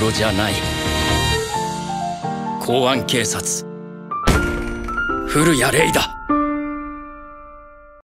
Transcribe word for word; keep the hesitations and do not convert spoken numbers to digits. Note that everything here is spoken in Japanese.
ロじゃない。公安警察古谷レイだ。